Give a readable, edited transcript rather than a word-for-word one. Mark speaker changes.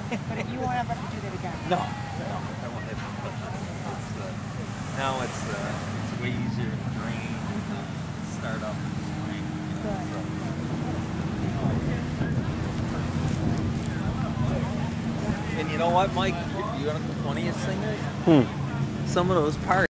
Speaker 1: But you won't ever have to do that again.
Speaker 2: No, I won't have to. Now it's way easier to drain and start up in the spring. And you know what, Mike? You know what the funniest thing is? Some of those parts.